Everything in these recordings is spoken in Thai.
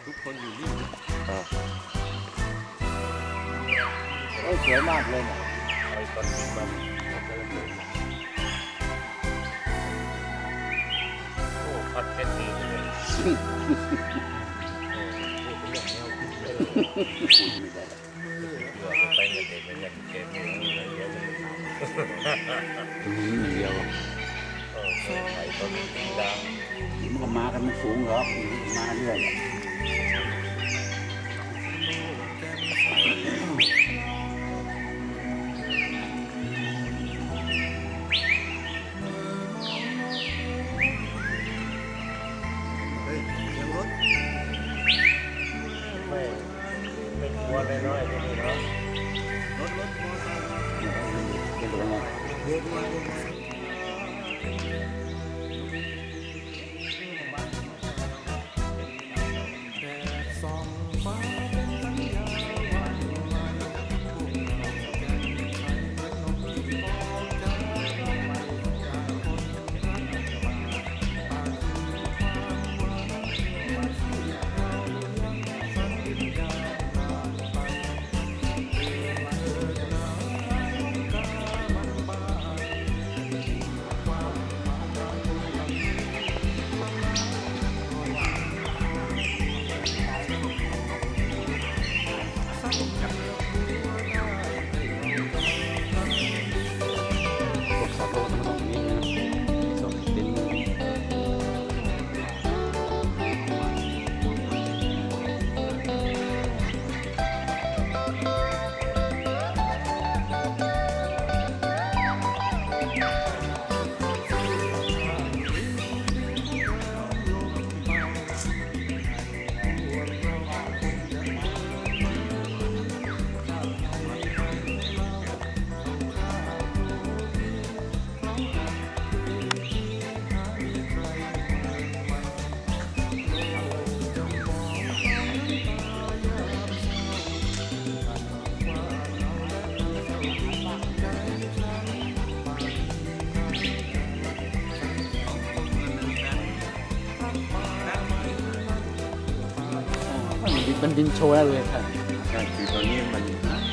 ทุกคนอยู่นี่สวยมากเลยเนี่ยไอ้ตอนนี้มันโอ้พัดเต็มที่เลยไปเงินเด็กเงินเก็บเงินเยอะเลยเดียวไอ้ต้นดังมันก็มากันมันสูงหรอกมาเรื่อยไม่กลัวน้อยๆที่นี่เนาะรถเป็นยังไงมันดินโชว์เลยครับใช่คือตอนนี้มัน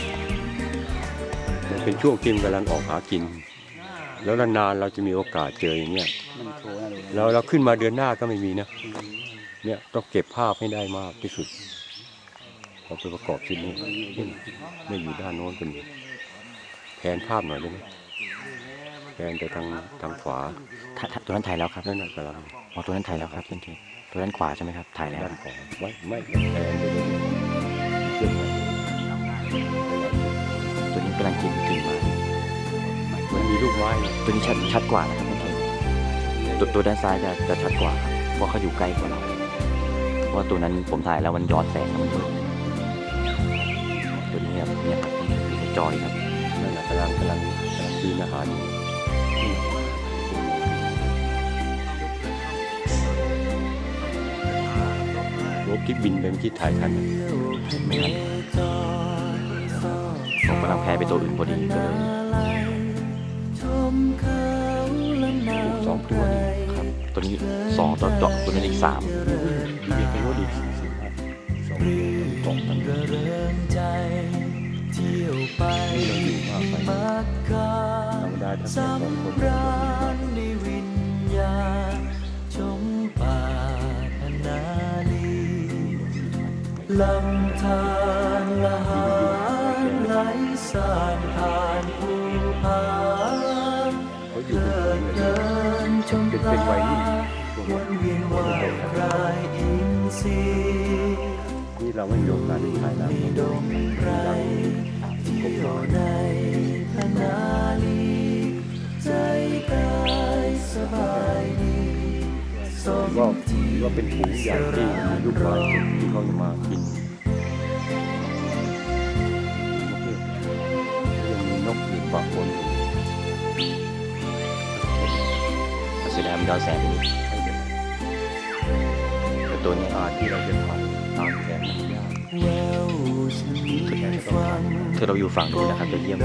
เป็นช่วงที่กำลังออกหากินแล้วนานๆเราจะมีโอกาสเจออย่างเงี้ยเราขึ้นมาเดือนหน้าก็ไม่มีนะเนี่ยต้องเก็บภาพให้ได้มากที่สุดพอไปประกอบชิ้นนี้ไม่อยู่ด้านโน้นเป็นแผนภาพหน่อยได้ไหมแผนไปทางขวาตัวนั้นถ่ายแล้วครับนั่นกำลังตัวนั้นถ่ายแล้วครับตัวนั้นขวาใช่ไหมครับถ่ายแล้วด้านขวาไม่แผนไปเลยเชื่อมกันตัวนี้กำลังกินมามันมีลูกไม้ตัวนี้ชัดกว่านะครับตัวด้านซ้ายจะชัดกว่าครับเพราะเขาอยู่ใกล้กว่าเราเพราะตัวนั้นผมถ่ายแล้วมันย้อนแสงมันมืดตัวนี้ครับอยู่ในจอยครับนั่นแหละกำลังกินอาหารรถที่บินไปเมื่อกี้ถ่ายทันไม่ทันผมกำลังแพ้ไปตัวอื่นพอดีก็เลย 2 ตัวครับตัวนี้2ตัวตัวนั้นอีก3 ที่เบียดไปรถอีก40 2 ตัวทั้งนี่เราอยู่มากไปธรรมดาถ้าแค่2 คนลำธารละหารไหลสานผ่านภูผาเดินชมปลาวนเวียนว่ายรายอินทรีนี่เราไม่ยกการถ่ายมีดงไรที่อยู่ในพนาลีใจกายสบายดีว่าเป็นฝูงใหญ่ที่มีลูกไม้ที่เขาจะมากินยังมีนกอยู่ปะปนสีแดงย้อนแสงไปนิดแต่ตัวนี้ที่เราจะถ่ายตามแสงมันยากคือเราอยู่ฝั่งนู้นนะครับจะเยี่ยม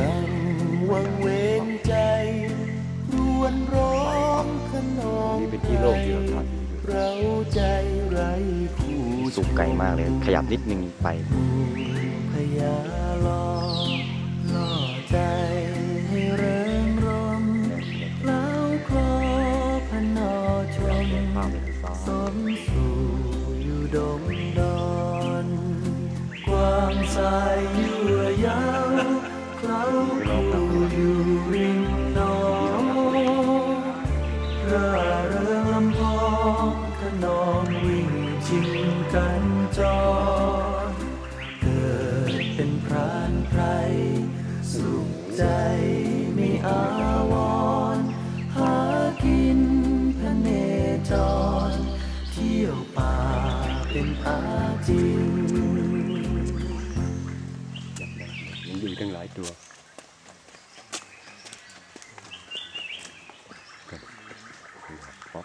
นี่เป็นที่โล่งที่เราถ่ายเราใจไร้คู่สูงไกลมากเลย ขยับนิดนึงไปพยาล่อใจให้เริงรมแล้วคลอพนอชมสมสู่อยู่ดงดอนความสายเยื่อยาวเคล้าอยู่ริมหนองร่าเริงลำพองขนองวิ่งชิงกันจรเกิดเป็นพรานไพรสุขใจไม่อาวรณ์หากินพเนจรเที่ยวป่าเป็นอาจินมันอยู่ทั้งหลายตัวครับ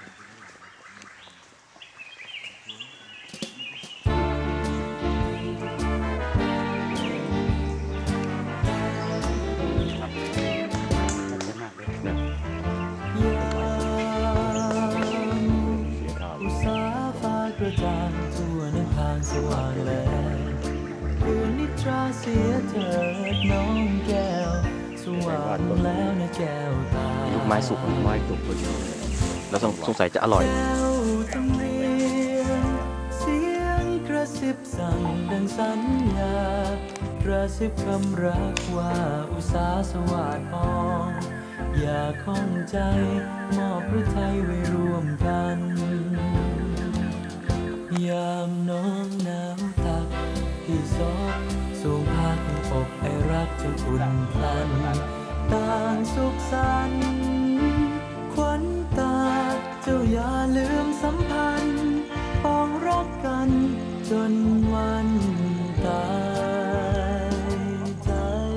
อุตสาฟ้ากระจ่างทั่วน้ำทางสว่างแล้วคืนนิทราเสียเถิดน้องแก้วสว่างแล้วนะแก้วตาลูกไม้สุกไม้สุกพอดีแล้วสงสัยจะอร่อยแก้วจำเรียงเสียงกระซิบสั่งดังสัญญากระซิบคำรักว่าอุตสาสวาดพองอย่าข้องใจมอบพระทัยไว้ร่วมกันยามน้องหนาวตักพี่ซอกสูงพักอกไอรักจนอุ่นพลันต่างสุขสันต์ขวัญตาเจ้าอย่าลืมสัมพันธ์ปองรักกันจนวันตายใจ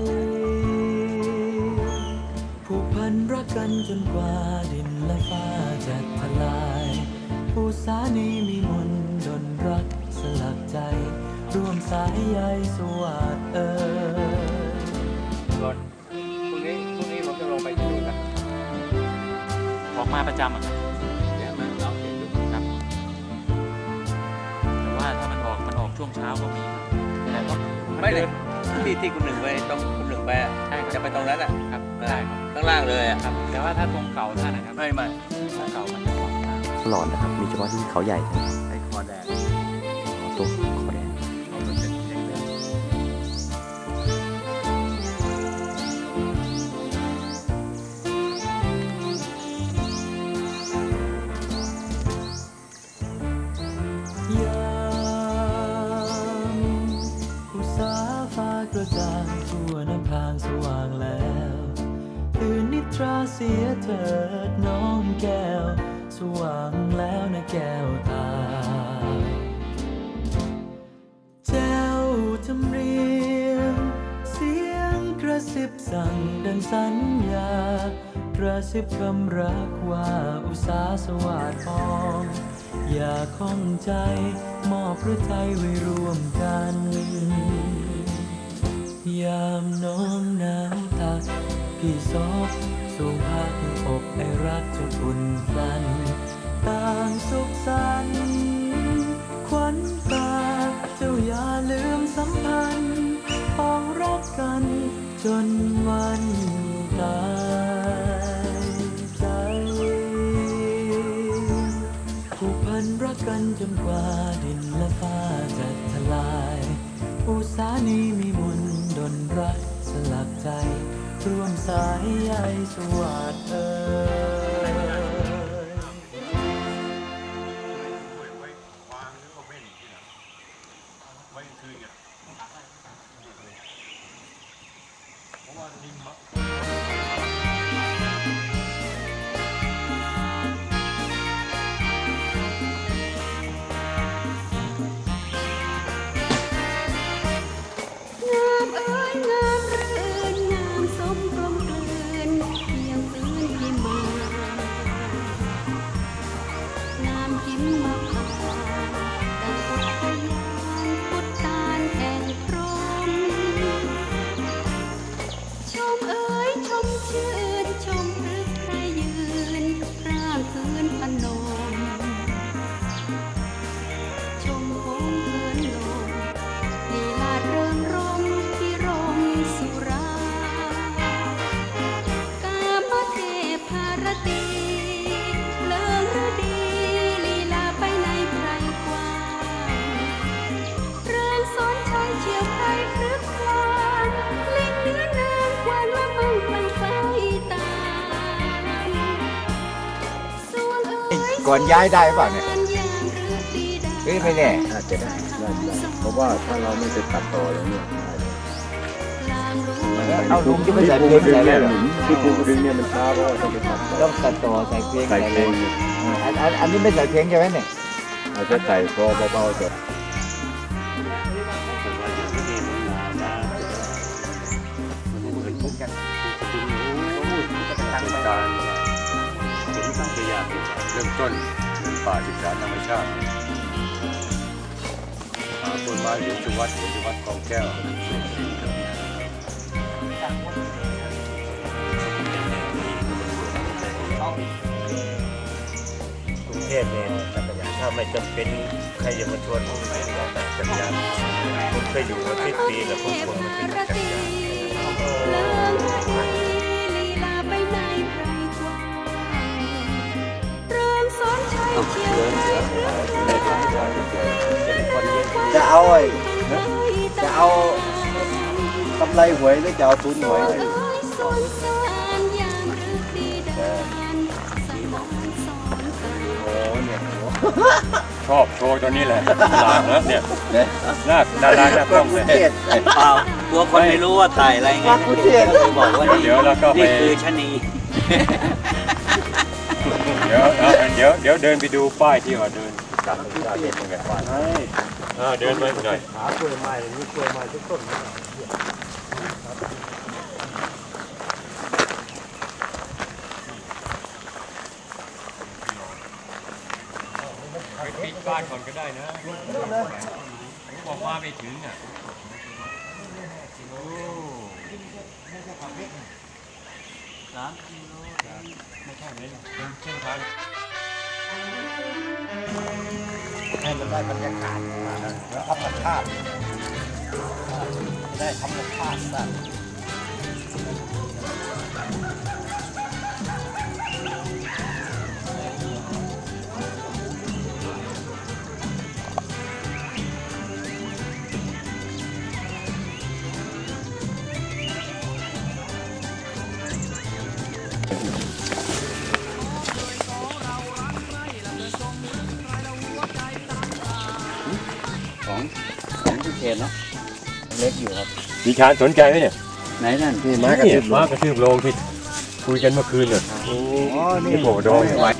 ผูกพันรักกันจนกว่าดินและฟ้าจะทลายผู้สานีมีมนต์ดลรักสลักใจร่วมสายใยสวัสดิ์ก่อนพรุ่งนี้ผมจะลงไปที่นู่นนะออกมาประจำอ่ะเดี๋ยวมาลองดูครับแต่ว่าถ้ามันออกช่วงเช้าก็มีครับแต่ก็ไม่เลยที่คุณหนึ่งไปตรงคุณหนึ่งไปอะใช่คจะรับไปตรงนั้นอ่ะครับได้ครับข้างล่างเลยอ่ะครับ แต่ว่าถ้าตรงเก่าท่านนะครับไม่ตรงเก่ามันจะขวางทางหลอดนะครับ มีเฉพาะที่เขาใหญ่ใช่ไหมไอ้คอแดงอ๋อตัวเขาแดงเขาเป็นเด็กเล็กยามอุตสาฟ้ากระจ่างทั่วน้ำทางสว่างแล้วคืนนิทราเสียเถิดน้องแก้วสว่างแล้วนะแก้วตาแจ้วจำเรียงเสียงกระซิบสั่งดังสัญญากระซิบคำรักว่าอุตสาสวาดพองอย่าข้องใจมอบพระทัยไว้ร่วมกันยามน้องหนาวตักพี่ซอกสูงพักอกไอรักจนอุ่นพลันต่างสุขสันต์ขวัญตาเจ้าอย่าลืมสัมพันธ์ปองรักกันจนวันตายใจผูกพันรักกันจนกว่าดินและฟ้าจะทลายผู้สานีมีมนต์ดลรักสลักใจร่วมสายใยสวัสดิ์ชมเอ๋ยชมชื่อก่อนย้ายได้เปล่าเนี่ยไม่แน่อาจจะได้เพราะว่าถ้าเราไม่ไปตัดต่ออย่างนี้เอาลุงจะไม่ใส่เพลงใส่แล้วที่ปูดึงเนี่ยมันช้าเพราะว่าต้องไปตัดต่อต้องตัดต่อใส่เพลงใส่เพลงอันนี้ไม่ใส่เพลงใช่ไหมเนี่ยอาจจะใส่คอเบาๆก่อนการพยายามเริ่มต้นป่าศึกษาธรรมชาติหาต้นไม้หรือจุวัดคลองแก้วกรุงเทพเนี่ยจักรยานถ้าไม่จำเป็นใครจะมาชวนผมไปเราแต่จักรยานผมเคยอยู่มา10 ปีแล้วผมชวนมาเป็นจักรยานจะเอากำไรหวยหรือจะเอาทุนหวยชอบโชว์ตัวนี้แหละหลานแล้วเนี่ยหน้าดาราหน้ากล้องเลยเปล่าตัวคนไม่รู้ว่าถ่ายอะไรไงเลยบอกว่านี่เดี๋ยวเราก็ไปนี่คือชะนีเดี๋ยวเดินไปดูป้ายที่ว่าเดินเดินไปหน่อยหากล้วยไม้มีกล้วยไม้ทุกต้นไปปิดบ้านก่อนก็ได้นะผมบอกว่าไม่ถึงอ่ะให้มันได้บรรยากาศแล้วธรรมชาติได้ธรรมชาติบ้างของพิเศษนะเล็กอยู่ครับมีชานสนใจไหมเนี่ยไหนนั่นนี่ม้ากระทืบโลงที่คุยกันเมื่อคืนเนี่ยอ๋อนี่โผล่โดน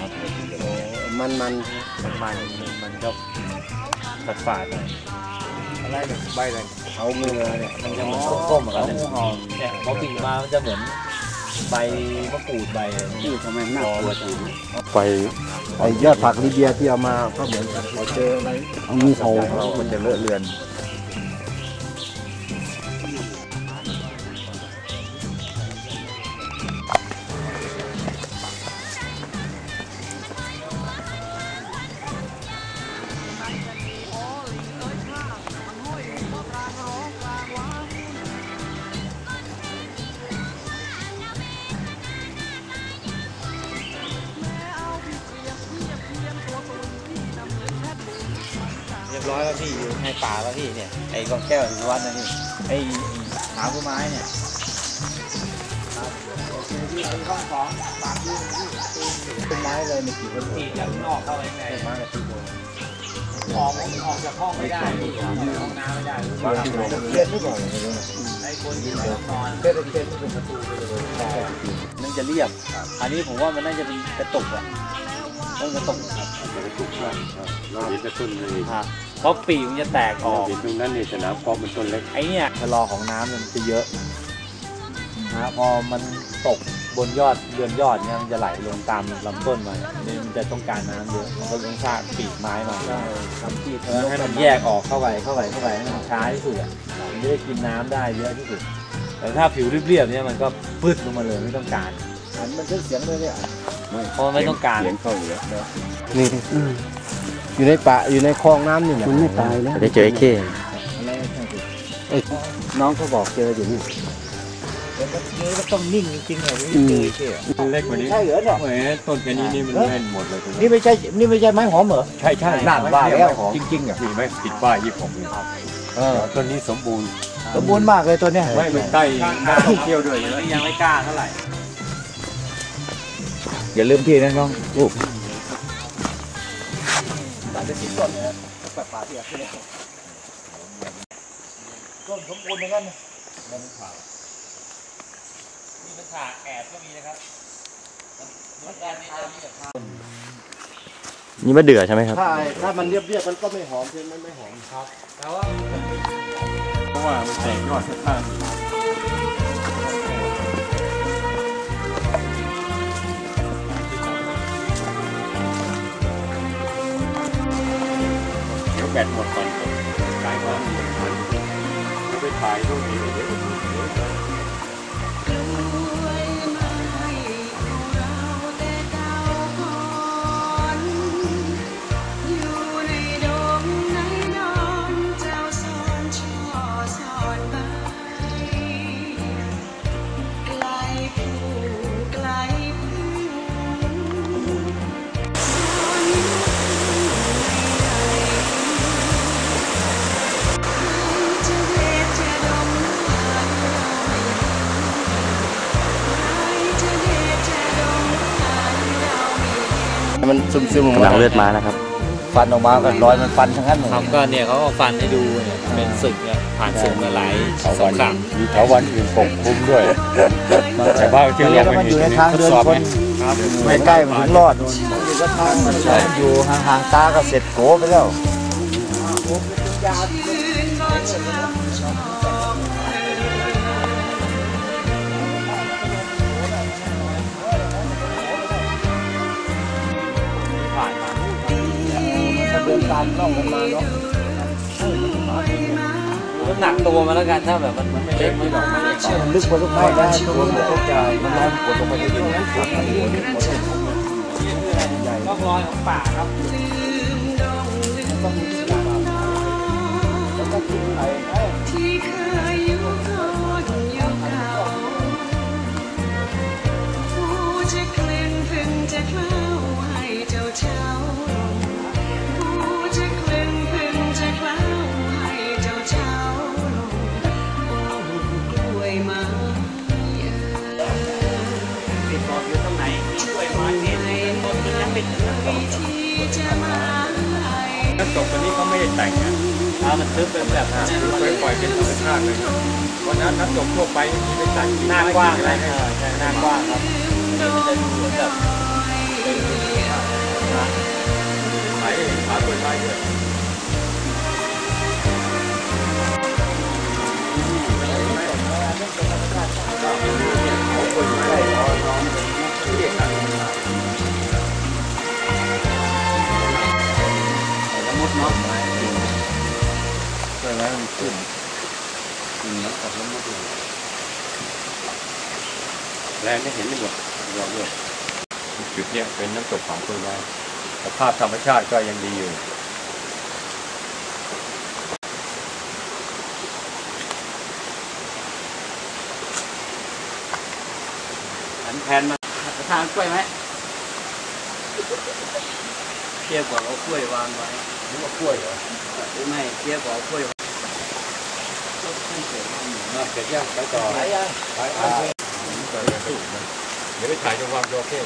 มันก็ฝาดๆหน่อยอะไรเนี่ยใบอะไรเอาเงือเนี่ยมันจะมันส้มๆเหมือนกันเนี่ยพอกิ่งมามันจะเหมือนใบมะกรูดใบที่ทำไมน่ากลัวจังไปไอ้ยอดผักลิเบียที่เอามาก็เหมือนกันพอเจออะไรเอามีโซ่มันจะเลอะเลือนเรียบร้อยแล้วพี่อยู่ในป่าแล้วพี่เนี่ยไอ้กองแก้วอยู่วัดนะพี่ไอ้หาผู้ไม้เนี่ยต้นไม้เลยในกี่คนที่จากนอกเข้าไปในไม้กับที่โบออกจากห้องไม่ได้พี่ออกจากห้องน้ำไม่ได้เทียนที่บอกเลยนะไอ้คนที่นอนเทียนที่เป็นประตูมันจะเรียบอันนี้ผมว่ามันน่าจะเป็นกระตุกอ่ะต้องกระตุกครับเราเห็นแต่ต้นเลยเพราะปีกมันจะแตกออกเห็นตรงนั้นนี่สนามกอล์ฟมันต้นเล็กไอ้เนี่ยชะลอของน้ำมันจะเยอะนะพอมันตกบนยอดเรือนยอดเนี่ยมันจะไหลลงตามลำต้นมาเนี่ยมันจะต้องการน้ำเยอะมันก็ต้องสร้างปีกไม้มาทำที่ให้มันแยกออกเข้าไปให้มันช้าที่สุดอ่ะมันจะได้กินน้ำได้เยอะที่สุดแต่ถ้าผิวเรียบๆเนี่ยมันก็ปืดลงมาเลยไม่ต้องการมันเสียงเลยเนี่ยเพราะไม่ต้องการเสียงเข้าอยู่แล้วนี่อยู่ในป่าอยู่ในคลองน้ำนี่แหละมันไม่ตายแล้วได้เจอไอ้เข้น้องเขาบอกเจออยู่นี่ก็ต้องนิ่งจริงๆเลยนี่เจอแค่เล็กกว่านี้ใช่เหรอเนี่ยแหมต้นแค่นี้นี่มันแน่นหมดเลยตรงนี้นี่ไม่ใช่ไม้หอมเหรอใช่นั่นว่าแล้วจริงๆอ่ะนี่ไม่ติดป้าย26เลยต้นนี้สมบูรณ์สมบูรณ์มากเลยตัวเนี้ยไม่ใกล้น่าท่องเที่ยวด้วยยังไม่กล้าเท่าไหร่อย่าลืมพี่นะน้องลูกจะทิ้งต้นเนี่ยแบบป่าที่ขึ้นต้นสมบูรณ์เหมือนกันมันผ่านี่มันผ่าแอบก็มีนะครับมันการนี้จะมีแบบผ่านี่มะเดื่อใช่ไหมครับถ้ามันเรียบๆมันก็ไม่หอมใช่ไหมไม่หอมครับแต่ว่าเพราะว่ามันแตกยอดข้างเดี๋ยวแบตหมดก่อนขายก่อนจะไปถ่ายรูปนี้เดี๋ยวมันซึมๆกำลังเลือดมาแล้วครับฟันออกมาก็ร้อยมันฟันทั้งนั้นครับก็เนี่ยเขาก็ฟันให้ดูเนี่ยเป็นศึกเนี่ยผ่านศึกมาหลายสงครามมีแถววันอื่นปกคลุมด้วยแต่ว่าที่เราไม่อยู่ในทางเดินคนไม่ใกล้มันถึงรอดอยู่ก็ทางมันอยู่ห่างๆตาก็เสร็จโกไปแล้วเดินตามร่องกันมาเนาะน้ำหนักตัวมาแล้วกันถ้าแบบมันไม่เล็กไม่หรอกมันลึกกว่าลูกไม้ได้ตัวมันเข้าใจมันน้ำกดลงไปในดินร่องรอยของป่าครับที่เคยอยู่ก่อนอยู่เก่าผู้จะเคลื่อนพึงจะเคล้าให้เจ้าเช้าน้ำตกตัวนี้เขาไม่ได้แต่งนะมันทึบเป็นแบบนั้นปล่อยเป็นธรรมชาติเลยครับวันนั้นน้ำตกทั่วไปมีไปแต่งหน้ากว้างอะไรนะหน้ากว้างครับมันจะดูเหมือนแบบไม้ขาต้นไม้ด้วยมุดเนาะช่วยไว้มันขึ้นแล้วกับแล้วมุดแรงไม่เห็นไม่หมดเราด้วยจุดเนี้ยเป็นน้ำตกของต้นไม้สภาพธรรมชาติก็ยังดีอยู่หันแผนมาทานกล้วยไหมเทียบกว่าเอากล้วยวางไว้หรือว่ากล้วยเหรอไม่เทียบกว่าเอากล้วยเสร็จยังไปต่อไปยังเดี๋ยวไปถ่ายจังหวะโยเก้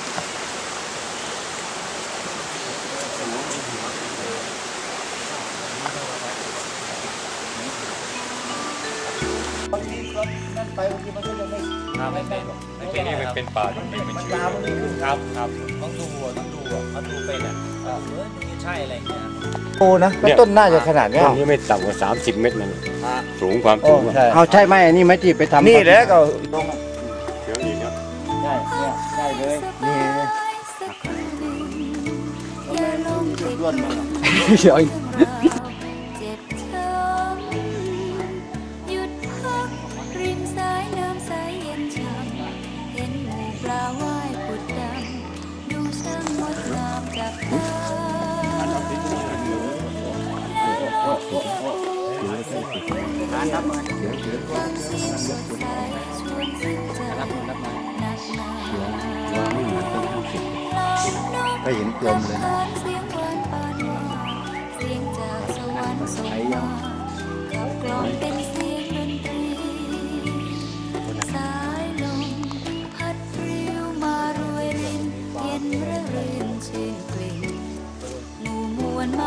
นั่นไปบางทีมันก็ยังไม่เป็นนี่มันเป็นป่าจริงๆมันชื้นครับต้องดูมันดูเป็นมันใช่อะไรอย่างเงี้ยโอ้นะต้นน่าจะขนาดนี้ต้นนี้ไม่ต่ำกว่า30 เมตรนั่นสูงความสูงเอาใช่ไหมอันนี้ไม่ที่ไปทำนี่แหละก็เดี๋ยวนี้นะได้เลยนี่ล้วนมาเดี๋ยวก็เห็นกลมเลยนะใช้ยังม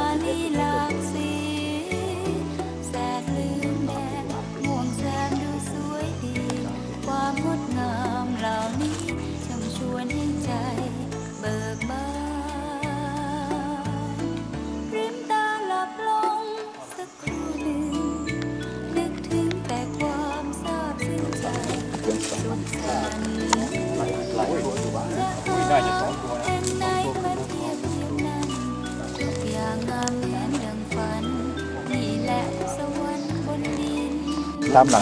ตามหลัง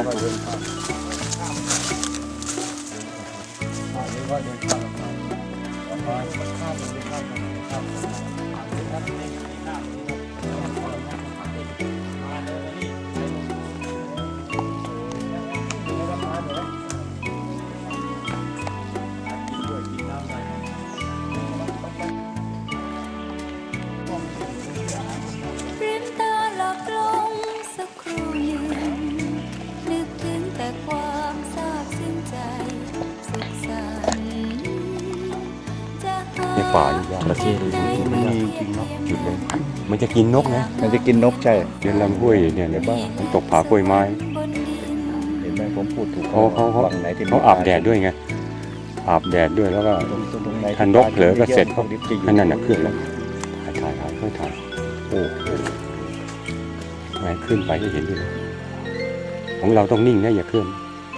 ริมตาหลับลงสักครู่หนึ่งนึกถึงแต่ความซาบซึ้งใจสุขสันต์จะหาในป่านี่ยากจระเข้เลยไม่มีจริงเนาะหยุดเลยมันจะกินนกนะมันจะกินนกใช่เดินลำห้วยเนี่ยเดี๋ยวบ้ามันตกผากล้วยไม้บนดินเห็นไหมผมพูดถูกเขาฝั่งไหนที่เขาอาบแดดด้วยไงอาบแดดด้วยแล้วก็ตรงไหนถ้านกเผลอก็เสร็จพวกดิบจะอยู่นั่นน่ะขึ้นแล้วถ่ายค่อยถ่ายโอ้โหแหวนขึ้นไปให้เห็นด้วยนะของเราต้องนิ่งนะอย่าเคลื่อน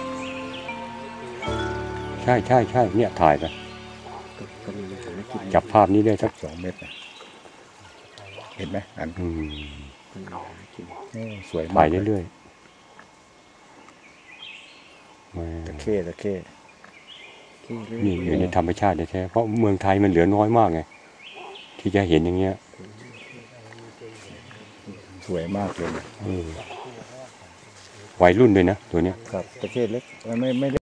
ใช่เนี่ยถ่ายไปจับภาพนี้ได้สัก 2 เมตรนะเห็นไหมอัน สวยถ่ามาย กเรื่อยๆแหม่ตะเข้นี่อยู่ในธรรมชาติแท้ๆเพราะเมืองไทยมันเหลือน้อยมากไงที่จะเห็นอย่างเงี้ยสวยมากเลยวัยรุ่นด้วยนะตัวเนี้ยครับตะเข้เล็กไม่